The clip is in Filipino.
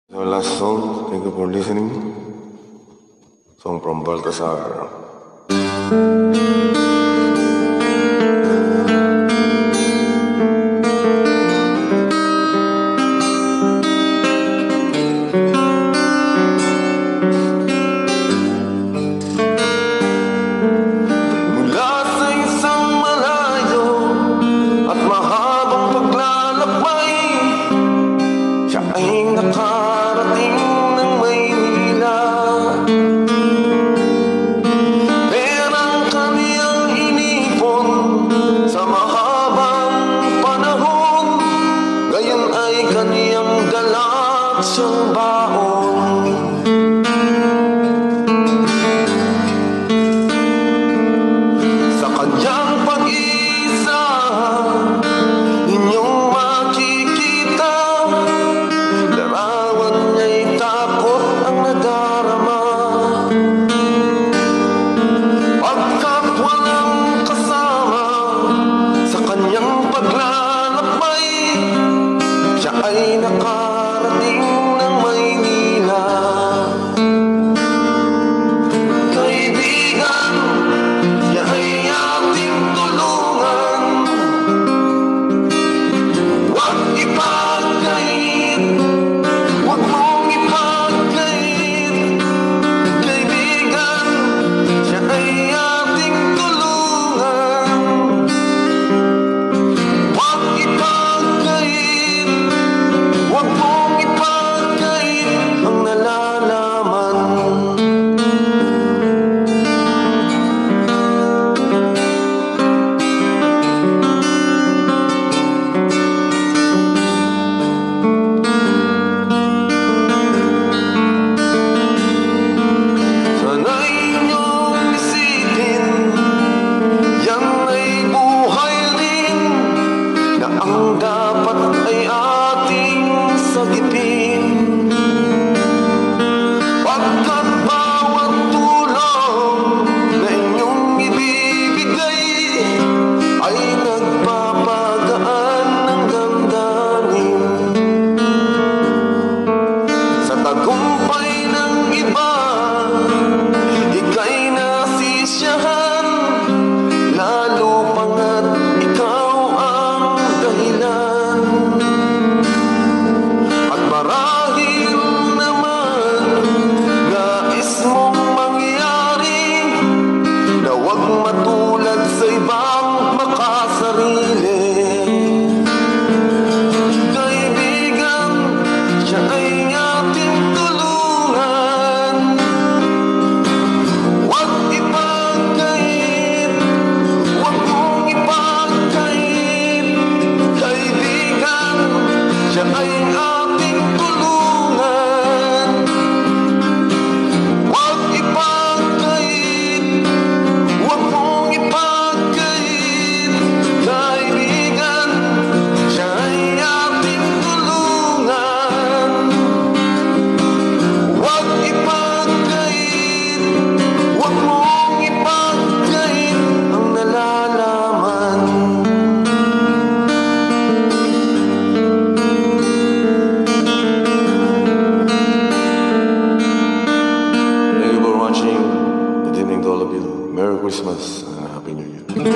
The last song, thank you for listening. Song from Baltasar. Mula sa isang malayo at mahabang paglalakbay, siya ay nakarating ng Maynila. Perang kaniyang inipon sa mahabang panahon, ngayon ay kaniyang dala at siyang baon. Sa kanyang pag-iisa, inyong makikita, larawan niya'y takot ang nadarama. Pagkat walang kasama sa kanyang paglalakbay, siya ay nakarating ng Maynila. Kaibigan, siya ay ating tulungan. Huwag ipagkait, huwag mong ipagkait. Kaibigan, siya ay ating tulungan. Huwag ipagkait, huwag mong ipagkait ang nalalaman. Sana'y inyong isipin, yan ay buhay rin, na ang dapat ay ating sagipin. Pagkat bawat tulong na inyong ibibigay ay nagpapagaan ng damdamin. Sa tagumpay ng iba, ika'y nasisiyahan, lalo pangat ikaw ang dahilan. At marahil naman nais mong mangyari na huwag matulad sa ibang makasarili. Kaibigan, siya ay ating tulungan. Huwag ipagkait, huwag mong ipagkait. Kaibigan, siya ay ating tulungan. Huwag ipagkait, huwag mong ipagkait. Kaibigan, siya ay ating tulungan. Huwag ipagkait, huwag mong ipagkait ang nalalaman. Thank you for watching. Good evening to all of you. Merry Christmas and Happy New Year.